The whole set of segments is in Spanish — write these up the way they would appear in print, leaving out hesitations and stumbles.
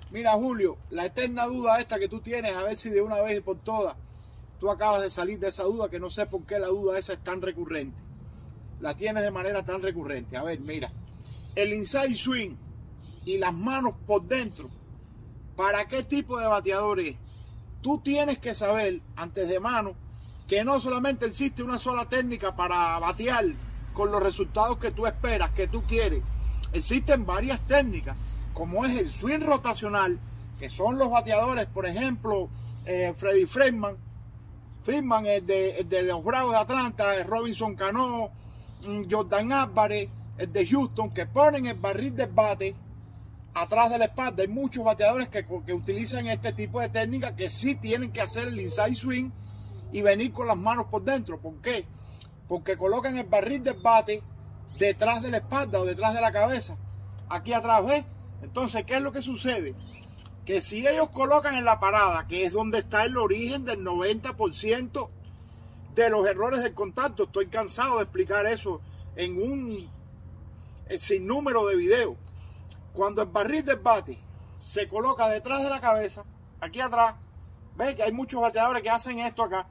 Mira, Julio, la eterna duda esta que tú tienes, a ver si de una vez y por todas tú acabas de salir de esa duda, que no sé por qué la duda esa es tan recurrente. La tienes de manera tan recurrente. A ver, mira, el inside swing y las manos por dentro, ¿para qué tipo de bateador es? Tú tienes que saber antes de mano que no solamente existe una sola técnica para batear con los resultados que tú esperas, que tú quieres. Existen varias técnicas, como es el swing rotacional, que son los bateadores, por ejemplo, Freddie Freeman, el de los Bravos de Atlanta, Robinson Cano, Jordan Álvarez, el de Houston, que ponen el barril del bate atrás de la espalda. Hay muchos bateadores que utilizan este tipo de técnica, que sí tienen que hacer el inside swing y venir con las manos por dentro. ¿Por qué? Porque colocan el barril del bate detrás de la espalda o detrás de la cabeza, aquí atrás, ¿ves? Entonces, ¿qué es lo que sucede? Que si ellos colocan en la parada, que es donde está el origen del 90% de los errores del contacto, estoy cansado de explicar eso en un sinnúmero de videos. Cuando el barril del bate se coloca detrás de la cabeza, aquí atrás, ves que hay muchos bateadores que hacen esto acá,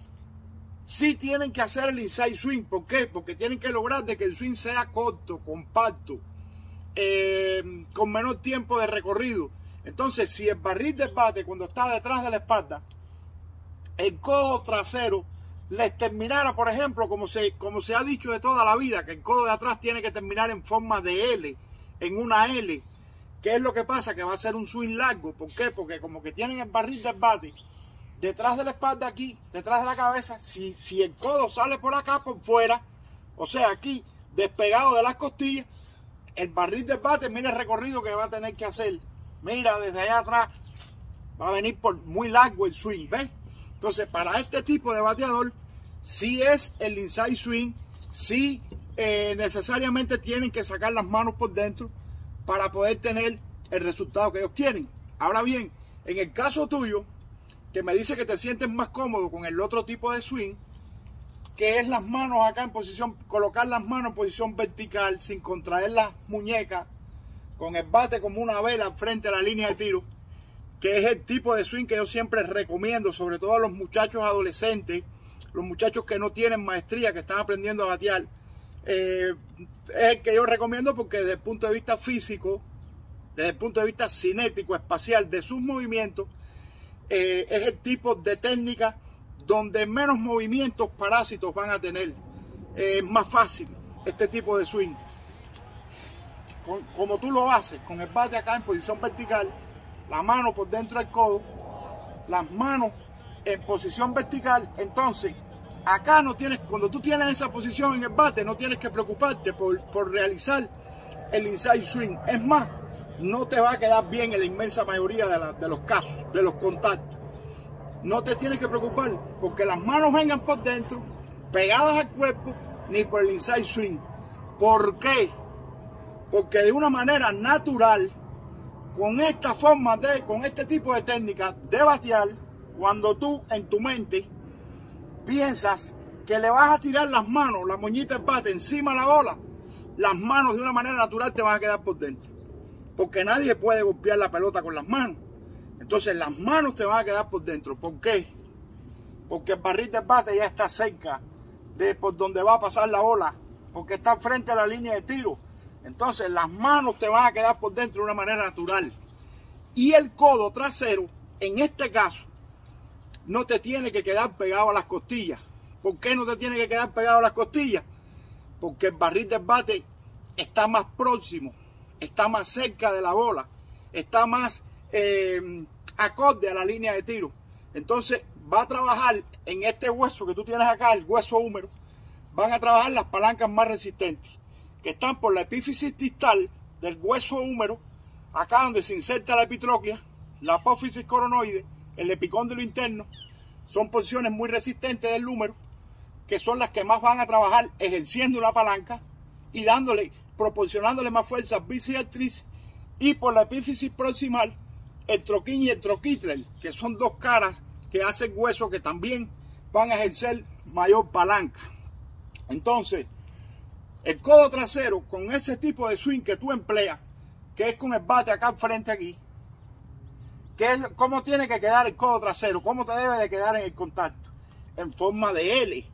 sí tienen que hacer el inside swing. ¿Por qué? Porque tienen que lograr de que el swing sea corto, compacto, con menor tiempo de recorrido. Entonces, si el barril del bate, cuando está detrás de la espalda, el codo trasero les terminara, por ejemplo, como se ha dicho de toda la vida, que el codo de atrás tiene que terminar en forma de L, en una L. ¿Qué es lo que pasa? Que va a ser un swing largo. ¿Por qué? Porque como que tienen el barril del bate detrás de la espalda aquí, detrás de la cabeza, si el codo sale por acá, por fuera, o sea, aquí, despegado de las costillas, el barril del bate, mira el recorrido que va a tener que hacer. Mira, desde allá atrás va a venir por muy largo el swing, ¿ves? Entonces, para este tipo de bateador, sí es el inside swing, sí necesariamente tienen que sacar las manos por dentro para poder tener el resultado que ellos quieren. Ahora bien, en el caso tuyo, que me dice que te sientes más cómodo con el otro tipo de swing, que es las manos acá en posición, colocar las manos en posición vertical sin contraer las muñecas, con el bate como una vela frente a la línea de tiro, que es el tipo de swing que yo siempre recomiendo, sobre todo a los muchachos adolescentes, los muchachos que no tienen maestría, que están aprendiendo a batear. Es el que yo recomiendo porque desde el punto de vista físico, desde el punto de vista cinético, espacial de sus movimientos, es el tipo de técnica donde menos movimientos parásitos van a tener. Es más fácil este tipo de swing. Como tú lo haces, con el bate acá en posición vertical, la mano por dentro del codo, las manos en posición vertical, entonces acá no tienes, cuando tú tienes esa posición en el bate, no tienes que preocuparte por realizar el inside swing. Es más, no te va a quedar bien en la inmensa mayoría de los casos, de los contactos. No te tienes que preocupar porque las manos vengan por dentro, pegadas al cuerpo, ni por el inside swing. ¿Por qué? Porque de una manera natural, con esta forma con este tipo de técnica de batear, cuando tú en tu mente piensas que le vas a tirar las manos, la moñita del bate encima de la bola, las manos de una manera natural te van a quedar por dentro. Porque nadie puede golpear la pelota con las manos. Entonces las manos te van a quedar por dentro. ¿Por qué? Porque el barril del bate ya está cerca de por donde va a pasar la bola. Porque está frente a la línea de tiro. Entonces las manos te van a quedar por dentro de una manera natural. Y el codo trasero, en este caso, no te tiene que quedar pegado a las costillas. ¿Por qué no te tiene que quedar pegado a las costillas? Porque el barril del bate está más próximo, está más cerca de la bola, está más acorde a la línea de tiro. Entonces va a trabajar en este hueso que tú tienes acá, el hueso húmero, van a trabajar las palancas más resistentes, que están por la epífisis distal del hueso húmero, acá donde se inserta la epitróclea, la apófisis coronoide, el epicóndilo interno. Son posiciones muy resistentes del húmero, que son las que más van a trabajar ejerciendo una palanca y proporcionándole más fuerza al bíceps y al tríceps. Y por la epífisis proximal, el troquín y el troquíter, que son dos caras que hacen hueso que también van a ejercer mayor palanca. Entonces, el codo trasero con ese tipo de swing que tú empleas, que es con el bate acá al frente aquí, ¿Cómo tiene que quedar el codo trasero? ¿Cómo te debe de quedar en el contacto? En forma de L,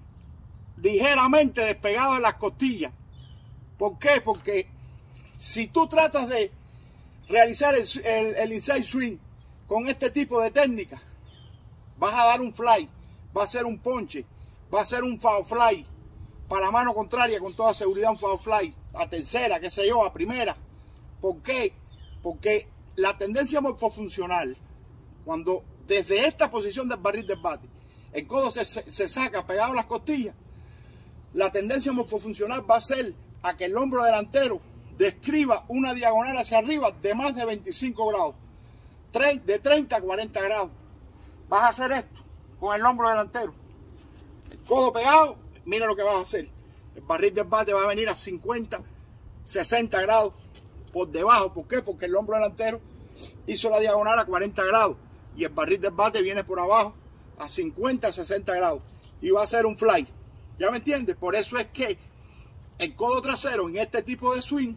ligeramente despegado de las costillas. ¿Por qué? Porque si tú tratas de realizar el inside swing con este tipo de técnica, vas a dar un fly, va a ser un ponche, va a ser un foul fly para la mano contraria, con toda seguridad un foul fly, a tercera, qué sé yo, a primera. ¿Por qué? Porque la tendencia morfofuncional, cuando desde esta posición del barril del bate, el codo se saca pegado a las costillas, la tendencia morfofuncional va a ser a que el hombro delantero describa una diagonal hacia arriba de más de 25 grados, de 30 a 40 grados. Vas a hacer esto con el hombro delantero, el codo pegado, mira lo que vas a hacer. El barril del bate va a venir a 50, 60 grados por debajo. ¿Por qué? Porque el hombro delantero hizo la diagonal a 40 grados y el barril del bate viene por abajo a 50, 60 grados y va a ser un fly. ¿Ya me entiendes? Por eso es que el codo trasero en este tipo de swing,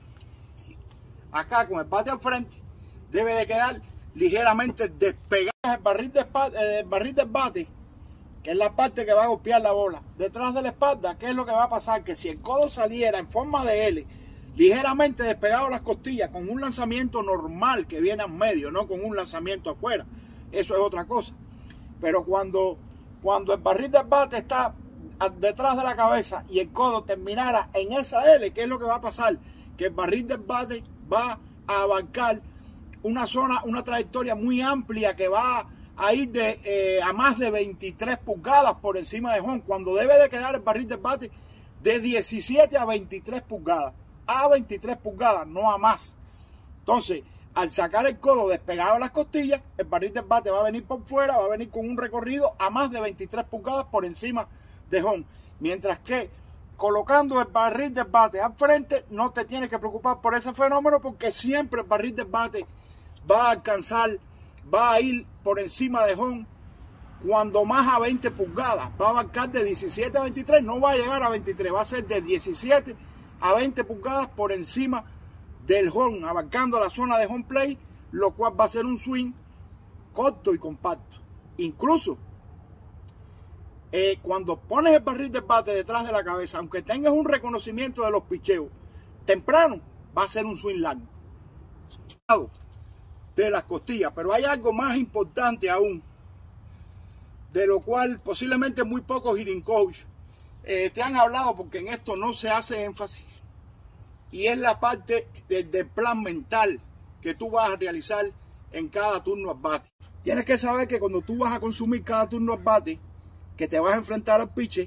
acá con el bate al frente, debe de quedar ligeramente despegado del barril del bate, que es la parte que va a golpear la bola. Detrás de la espalda, ¿qué es lo que va a pasar? Que si el codo saliera en forma de L, ligeramente despegado de las costillas, con un lanzamiento normal que viene al medio, no con un lanzamiento afuera, eso es otra cosa. Pero cuando el barril del bate está detrás de la cabeza y el codo terminara en esa L, ¿qué es lo que va a pasar? Que el barril del bate va a abarcar una zona, una trayectoria muy amplia que va a ir a más de 23 pulgadas por encima de home, cuando debe de quedar el barril del bate de 17 a 23 pulgadas. A 23 pulgadas, no a más. Entonces, al sacar el codo despegado de las costillas, el barril del bate va a venir por fuera, va a venir con un recorrido a más de 23 pulgadas por encima de home. Mientras que colocando el barril del bate al frente, no te tienes que preocupar por ese fenómeno, porque siempre el barril del bate va a alcanzar, va a ir por encima de home cuando más a 20 pulgadas. Va a abarcar de 17 a 23, no va a llegar a 23, va a ser de 17 a 20 pulgadas por encima del home, abarcando la zona de home play, lo cual va a ser un swing corto y compacto. Incluso cuando pones el barril del bate detrás de la cabeza, aunque tengas un reconocimiento de los picheos temprano, va a ser un swing largo de las costillas. Pero hay algo más importante aún, de lo cual posiblemente muy pocos hitting coach te han hablado, porque en esto no se hace énfasis, y es la parte del plan mental que tú vas a realizar en cada turno al bate. Tienes que saber que cuando tú vas a consumir cada turno al bate, que te vas a enfrentar al pitcher,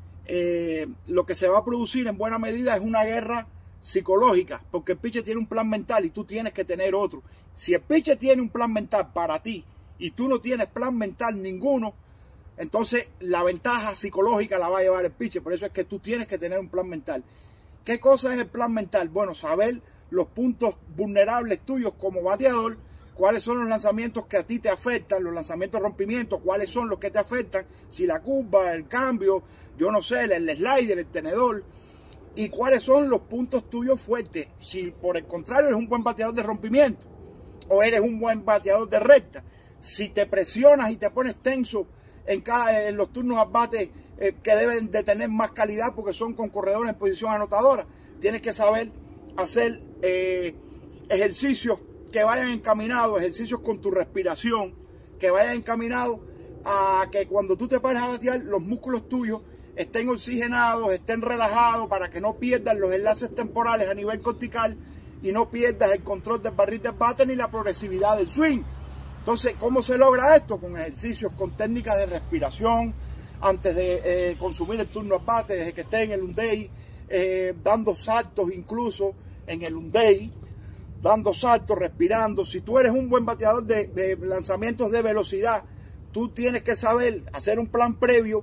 lo que se va a producir en buena medida es una guerra psicológica, porque el pitcher tiene un plan mental y tú tienes que tener otro. Si el pitcher tiene un plan mental para ti y tú no tienes plan mental ninguno, entonces la ventaja psicológica la va a llevar el pitcher. Por eso es que tú tienes que tener un plan mental. ¿Qué cosa es el plan mental? Bueno, saber los puntos vulnerables tuyos como bateador, cuáles son los lanzamientos que a ti te afectan, los lanzamientos de rompimiento, cuáles son los que te afectan, si la curva, el cambio, yo no sé, el slider, el tenedor, y cuáles son los puntos tuyos fuertes. Si por el contrario eres un buen bateador de rompimiento o eres un buen bateador de recta, si te presionas y te pones tenso en los turnos al bate que deben de tener más calidad porque son con corredores en posición anotadora, tienes que saber hacer ejercicios que vayan encaminados, ejercicios con tu respiración, que vayan encaminados a que cuando tú te pares a batear, los músculos tuyos estén oxigenados, estén relajados, para que no pierdas los enlaces temporales a nivel cortical y no pierdas el control del barril del bate ni la progresividad del swing. Entonces, ¿cómo se logra esto? Con ejercicios, con técnicas de respiración, antes de consumir el turno al bate, desde que esté en el un-day, dando saltos incluso en el un-day, dando saltos, respirando. Si tú eres un buen bateador de lanzamientos de velocidad, tú tienes que saber hacer un plan previo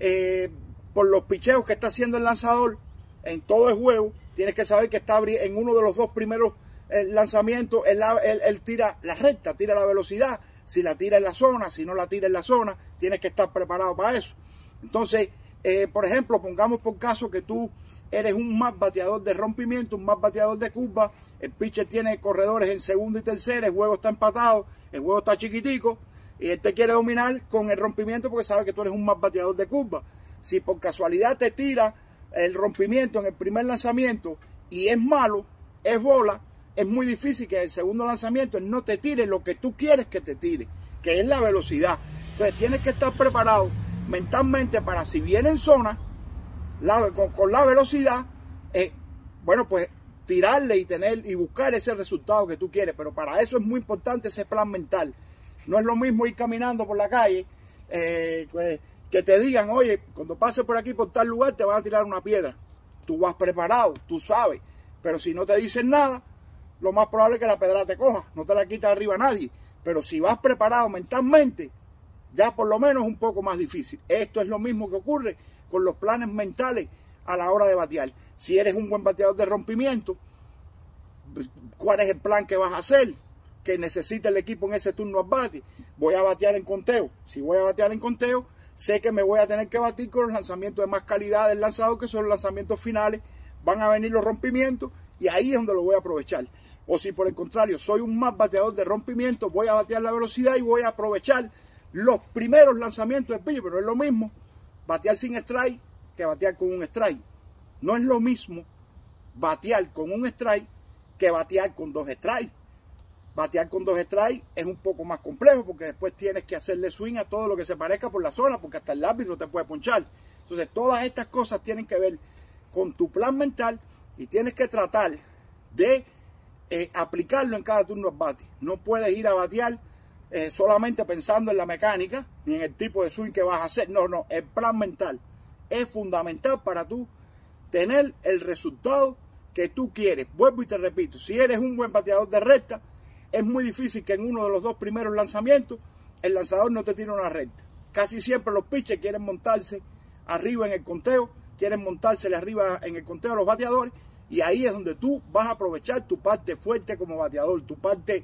por los picheos que está haciendo el lanzador en todo el juego. Tienes que saber que está en uno de los dos primeros lanzamientos, él tira la recta, tira la velocidad, si la tira en la zona, si no la tira en la zona, tienes que estar preparado para eso. Entonces, por ejemplo, pongamos por caso que tú eres un más bateador de rompimiento, un más bateador de curva. El pitcher tiene corredores en segunda y tercera, el juego está empatado, el juego está chiquitico y él te quiere dominar con el rompimiento porque sabe que tú eres un más bateador de curva. Si por casualidad te tira el rompimiento en el primer lanzamiento y es malo, es bola, es muy difícil que en el segundo lanzamiento él no te tire lo que tú quieres que te tire, que es la velocidad. Entonces tienes que estar preparado mentalmente para, si viene en zona, con la velocidad, bueno, pues tirarle y buscar ese resultado que tú quieres. Pero para eso es muy importante ese plan mental. No es lo mismo ir caminando por la calle, pues, que te digan, oye, cuando pases por aquí, por tal lugar, te van a tirar una piedra. Tú vas preparado, tú sabes. Pero si no te dicen nada, lo más probable es que la pedra te coja. No te la quita arriba a nadie. Pero si vas preparado mentalmente, ya por lo menos es un poco más difícil. Esto es lo mismo que ocurre con los planes mentales a la hora de batear. Si eres un buen bateador de rompimiento, ¿cuál es el plan que vas a hacer? Que necesita el equipo en ese turno al bate. Voy a batear en conteo. Si voy a batear en conteo, sé que me voy a tener que batir con los lanzamientos de más calidad del lanzador, que son los lanzamientos finales. Van a venir los rompimientos y ahí es donde lo voy a aprovechar. O si por el contrario soy un más bateador de rompimiento, voy a batear la velocidad y voy a aprovechar los primeros lanzamientos del pitcher. Pero es lo mismo batear sin strike que batear con un strike. No es lo mismo batear con un strike que batear con 2 strikes. Batear con 2 strikes es un poco más complejo porque después tienes que hacerle swing a todo lo que se parezca por la zona, porque hasta el árbitro te puede ponchar. Entonces todas estas cosas tienen que ver con tu plan mental y tienes que tratar de aplicarlo en cada turno al bate. No puedes ir a batear solamente pensando en la mecánica ni en el tipo de swing que vas a hacer. No, el plan mental es fundamental para tú tener el resultado que tú quieres. Vuelvo y te repito, si eres un buen bateador de recta, es muy difícil que en uno de los 2 primeros lanzamientos el lanzador no te tire una recta. Casi siempre los pitchers quieren montarse arriba en el conteo, quieren montársele arriba en el conteo a los bateadores, y ahí es donde tú vas a aprovechar tu parte fuerte como bateador, tu parte,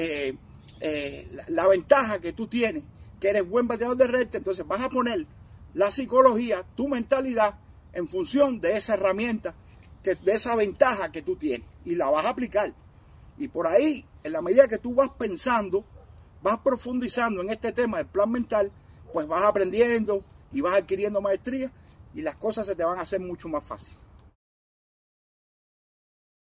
la ventaja que tú tienes, que eres buen bateador de recta. Entonces vas a poner la psicología, tu mentalidad en función de esa herramienta, de esa ventaja que tú tienes, y la vas a aplicar. Y por ahí, en la medida que tú vas pensando, vas profundizando en este tema del plan mental, pues vas aprendiendo y vas adquiriendo maestría y las cosas se te van a hacer mucho más fácil.